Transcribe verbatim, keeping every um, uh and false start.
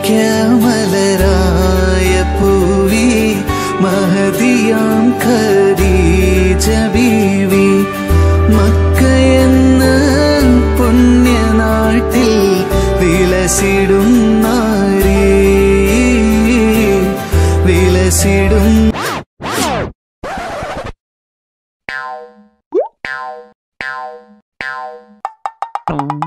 ഭാഗ്യമലരായ പൂവി മഹദിയാം Khadija ബീവി മക്കയെന്ന പുണ്യനാട്ടിൽ വിലസിടും നാരി വിലസിടും